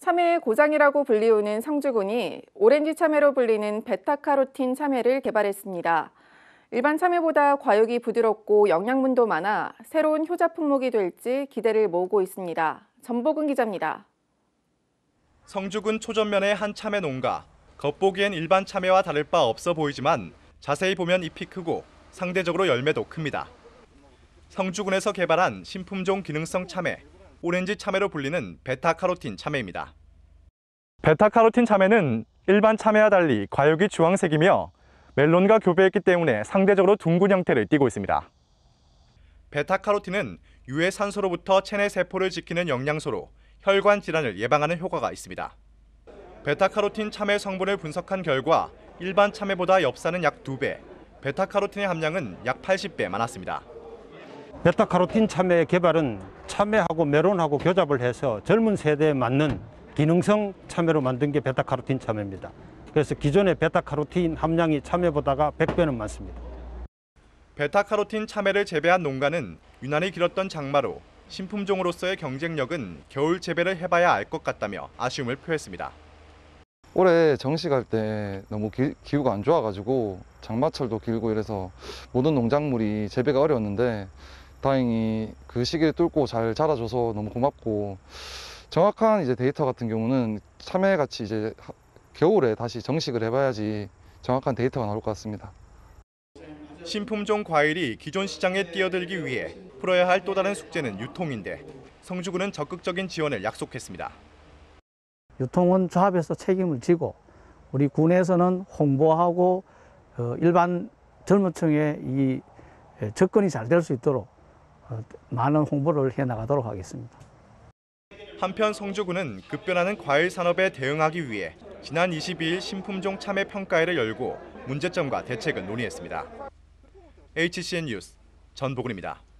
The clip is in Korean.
참외의 고장이라고 불리우는 성주군이 오렌지 참외로 불리는 베타카로틴 참외를 개발했습니다. 일반 참외보다 과육이 부드럽고 영양분도 많아 새로운 효자 품목이 될지 기대를 모으고 있습니다. 전보근 기자입니다. 성주군 초전면의 한 참외 농가. 겉보기엔 일반 참외와 다를 바 없어 보이지만 자세히 보면 잎이 크고 상대적으로 열매도 큽니다. 성주군에서 개발한 신품종 기능성 참외, 오렌지 참외로 불리는 베타카로틴 참외입니다. 베타카로틴 참외는 일반 참외와 달리 과육이 주황색이며 멜론과 교배했기 때문에 상대적으로 둥근 형태를 띠고 있습니다. 베타카로틴은 유해 산소로부터 체내 세포를 지키는 영양소로 혈관 질환을 예방하는 효과가 있습니다. 베타카로틴 참외 성분을 분석한 결과 일반 참외보다 엽산은 약 2배, 베타카로틴의 함량은 약 80배 많았습니다. 베타카로틴 참외의 개발은 참외하고 멜론하고 교잡을 해서 젊은 세대에 맞는 기능성 참외로 만든 게 베타카로틴 참외입니다. 그래서 기존의 베타카로틴 함량이 참외보다가 100배는 많습니다. 베타카로틴 참외를 재배한 농가는 유난히 길었던 장마로 신품종으로서의 경쟁력은 겨울 재배를 해봐야 알 것 같다며 아쉬움을 표했습니다. 올해 정식할 때 너무 기후가 안 좋아가지고 장마철도 길고 이래서 모든 농작물이 재배가 어려웠는데 다행히 그 시기를 뚫고 잘 자라줘서 너무 고맙고, 정확한 이제 데이터 같은 경우는 참외같이 이제 겨울에 다시 정식을 해봐야지 정확한 데이터가 나올 것 같습니다. 신품종 과일이 기존 시장에 뛰어들기 위해 풀어야 할 또 다른 숙제는 유통인데 성주군은 적극적인 지원을 약속했습니다. 유통은 조합에서 책임을 지고 우리 군에서는 홍보하고 일반 젊은 층에 이 접근이 잘 될 수 있도록 많은 홍보를 해나가도록 하겠습니다. 한편 성주군은 급변하는 과일 산업에 대응하기 위해 지난 22일 신품종 참외 평가회를 열고 문제점과 대책을 논의했습니다. HCN 뉴스 전보근입니다.